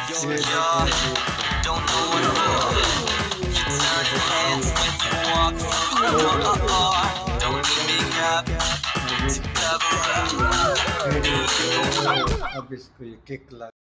Don't know what to do. You turn your hands when you walk. Don't need makeup to cover up. Habis ko yung kick lang.